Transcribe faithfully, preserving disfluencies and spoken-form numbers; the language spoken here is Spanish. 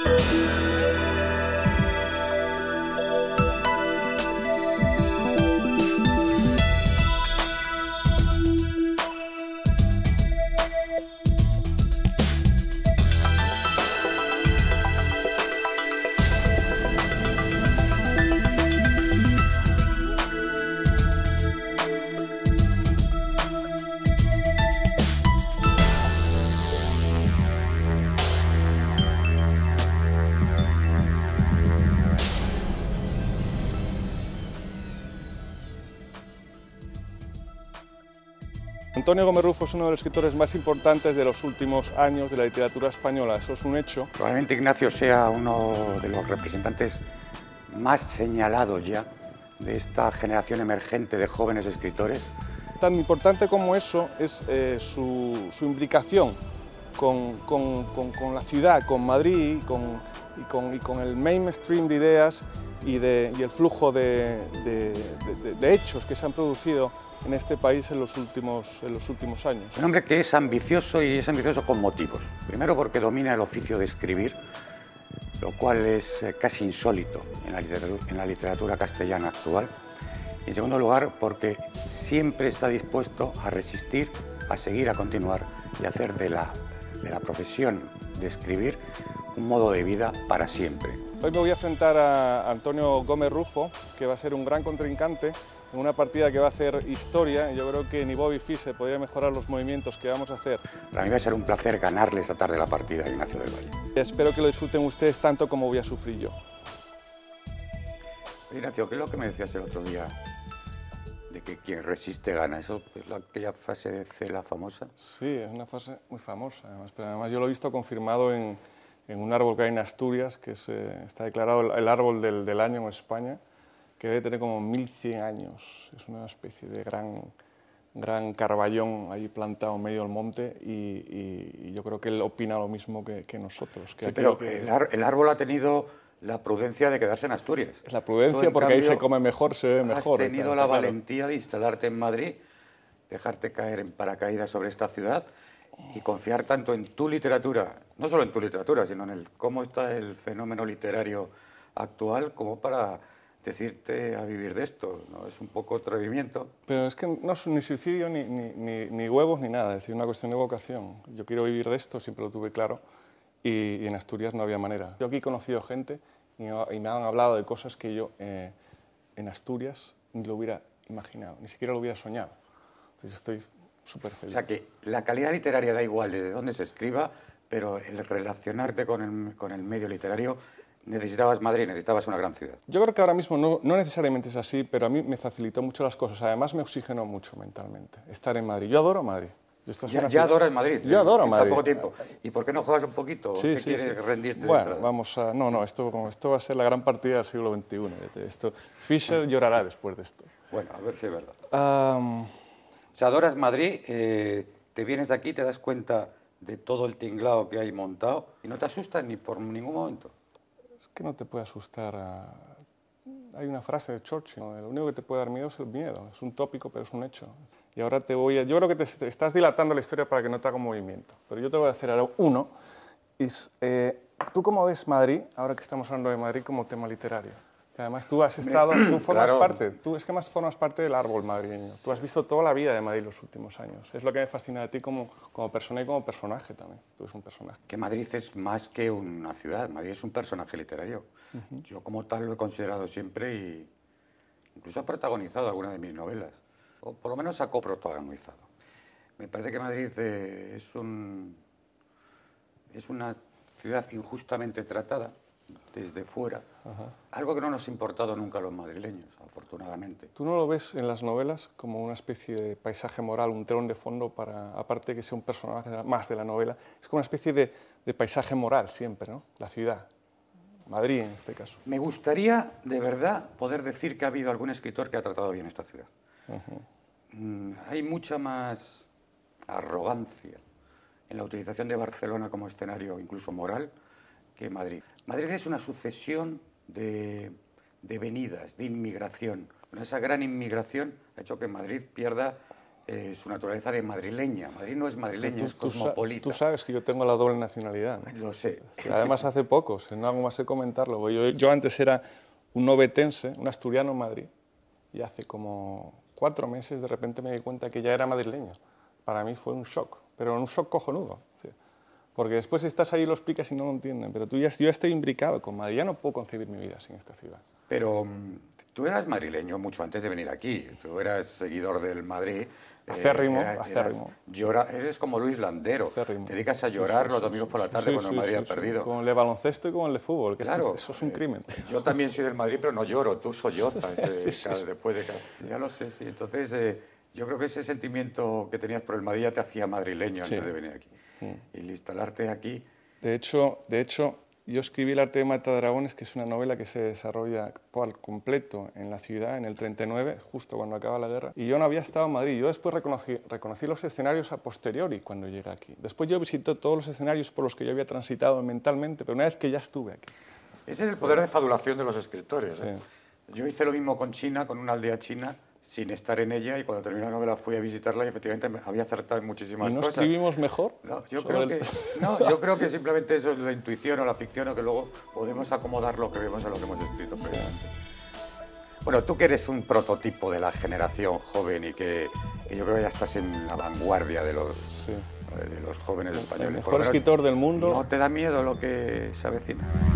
Antonio Gómez Rufo es uno de los escritores más importantes de los últimos años de la literatura española, eso es un hecho. Probablemente Ignacio sea uno de los representantes más señalados ya de esta generación emergente de jóvenes escritores. Tan importante como eso es eh, su, su implicación con, con, con, con la ciudad, con Madrid y con, y con, y con el mainstream de ideas y, de, y el flujo de, de, de, de hechos que se han producido en este país en los, últimos, en los últimos años. Un hombre que es ambicioso y es ambicioso con motivos. Primero porque domina el oficio de escribir, lo cual es casi insólito en la literatura, en la literatura castellana actual. Y en segundo lugar porque siempre está dispuesto a resistir, a seguir, a continuar y a hacer de la, de la profesión de escribir un modo de vida para siempre. Hoy me voy a enfrentar a Antonio Gómez Rufo, que va a ser un gran contrincante en una partida que va a hacer historia. Yo creo que ni Bobby Fischer podría mejorar los movimientos que vamos a hacer. Para mí va a ser un placer ganarle esta tarde la partida a Ignacio del Valle. Espero que lo disfruten ustedes tanto como voy a sufrir yo. Ignacio, ¿qué es lo que me decías el otro día de que quien resiste gana? ¿Eso es la, aquella frase de Cela famosa? Sí, es una frase muy famosa, además, pero además yo lo he visto confirmado en, en un árbol que hay en Asturias, que es, eh, está declarado el, el árbol del, del año en España, que debe tener como mil cien años. Es una especie de gran, gran carballón ahí plantado en medio del monte y, y, y yo creo que él opina lo mismo que, que nosotros. Que sí, pero que... el, ar, el árbol ha tenido la prudencia de quedarse en Asturias. Es la prudencia porque ahí se come mejor, se ve mejor. Has tenido la valentía de instalarte en Madrid, dejarte caer en paracaídas sobre esta ciudad y confiar tanto en tu literatura, no solo en tu literatura, sino en el cómo está el fenómeno literario actual, como para decirte a vivir de esto, ¿no? Es un poco atrevimiento. Pero es que no es ni suicidio, ni, ni, ni, ni huevos, ni nada, es decir, una cuestión de vocación. Yo quiero vivir de esto, siempre lo tuve claro, y, y en Asturias no había manera. Yo aquí he conocido gente y, y me han hablado de cosas que yo eh, en Asturias ni lo hubiera imaginado, ni siquiera lo hubiera soñado. Entonces estoy súper feliz. O sea que la calidad literaria da igual desde dónde se escriba, pero el relacionarte con el, con el medio literario, necesitabas Madrid, necesitabas una gran ciudad. Yo creo que ahora mismo no, no necesariamente es así, pero a mí me facilitó mucho las cosas. Además me oxigenó mucho mentalmente estar en Madrid. Yo adoro Madrid. Yo ya ya adoras Madrid. Yo adoro en Madrid. Tan poco tiempo. ¿Y por qué no juegas un poquito? Sí, ¿Qué sí, quieres sí. rendirte? Bueno, de vamos a... No, no, esto, esto va a ser la gran partida del siglo veintiuno. Esto, Fischer llorará después de esto. Bueno, a ver si es verdad. Um... O sea, adoras Madrid, eh, te vienes aquí, te das cuenta de todo el tinglado que hay montado y no te asustas ni por ningún momento. Es que no te puede asustar. A... Hay una frase de Churchill, ¿no? Lo único que te puede dar miedo es el miedo. Es un tópico, pero es un hecho. Y ahora te voy a... Yo creo que te, te estás dilatando la historia para que no te haga un movimiento. Pero yo te voy a hacer ahora uno. Es, eh, ¿tú cómo ves Madrid, ahora que estamos hablando de Madrid, como tema literario? Que además tú has estado, tú formas claro. parte, tú es que más formas parte del árbol madrileño. Tú has visto toda la vida de Madrid los últimos años. Es lo que me fascina de ti como, como persona y como personaje también. Tú eres un personaje. Que Madrid es más que una ciudad, Madrid es un personaje literario. Uh-huh. Yo como tal lo he considerado siempre y incluso ha protagonizado algunas de mis novelas, o por lo menos ha coprotagonizado. Me parece que Madrid eh, es, un, es una ciudad injustamente tratada desde fuera, uh-huh. Algo que no nos ha importado nunca a los madrileños, afortunadamente. ¿Tú no lo ves en las novelas como una especie de paisaje moral, un telón de fondo para, aparte de que sea un personaje más de la novela, es como una especie de, de paisaje moral siempre, ¿no? La ciudad, Madrid en este caso. Me gustaría, de verdad, poder decir que ha habido algún escritor que ha tratado bien esta ciudad. Uh-huh. mm, hay mucha más arrogancia en la utilización de Barcelona como escenario, incluso moral, que Madrid. Madrid es una sucesión de, de venidas, de inmigración. Esa gran inmigración ha hecho que Madrid pierda eh, su naturaleza de madrileña. Madrid no es madrileño, Tú, es tú sa- cosmopolita. Tú sabes que yo tengo la doble nacionalidad, ¿no? Lo sé. Sí, además, hace poco, si no algo más sé comentarlo, porque yo, yo antes era un obetense, un asturiano en Madrid, y hace como cuatro meses de repente me di cuenta que ya era madrileño. Para mí fue un shock, pero un shock cojonudo. Sí. Porque después estás ahí los picas y no lo entienden, pero tú ya, yo ya estoy imbricado con Madrid, ya no puedo concebir mi vida sin esta ciudad. Pero mm, tú eras madrileño mucho antes de venir aquí. Tú eras seguidor del Madrid. Acérrimo, eh, era- acérrimo. eras- llora- eres como Luis Landero. Acérrimo. Te dedicas a llorar Sí, sí, los sí, domingos sí, por la sí, tarde sí, cuando el sí, Madrid sí, ha sí. perdido. Con el de baloncesto y con el de fútbol, que Claro, eso es un eh, crimen. Yo también soy del Madrid, pero no lloro, tú sollozas eh, Sí, sí, cada- sí. después de cada... Ya lo sé, sí. Entonces, eh, yo creo que ese sentimiento que tenías por el Madrid ya te hacía madrileño Sí. antes de venir aquí. Y el instalarte aquí... De hecho, de hecho, yo escribí El arte de Matadragones, que es una novela que se desarrolla por completo en la ciudad, en el treinta y nueve, justo cuando acaba la guerra. Y yo no había estado en Madrid. Yo después reconocí, reconocí los escenarios a posteriori cuando llegué aquí. Después yo visité todos los escenarios por los que yo había transitado mentalmente, pero una vez que ya estuve aquí. Ese es el poder de fadulación de los escritores. ¿eh? Sí. Yo hice lo mismo con China, con una aldea china, sin estar en ella, y cuando terminé la novela fui a visitarla y efectivamente me había acertado en muchísimas ¿Y no cosas. escribimos mejor? No, yo, sobre creo el- que, no, yo creo que simplemente eso es la intuición o la ficción, o que luego podemos acomodar lo que vemos a lo que hemos escrito previamente. Bueno, tú que eres un prototipo de la generación joven y que, que yo creo que ya estás en la vanguardia de los, Sí. de los jóvenes españoles. El por mejor lo menos, escritor del mundo. ¿no te da miedo lo que se avecina?